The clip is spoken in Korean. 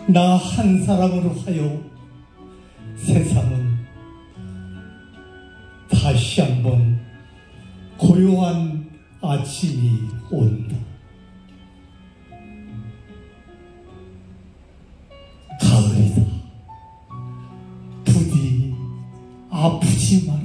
나 한 사람으로 하여 세상은 다시 한번 고요한 아침이 온다. 가을이다. 부디 아프지 마라.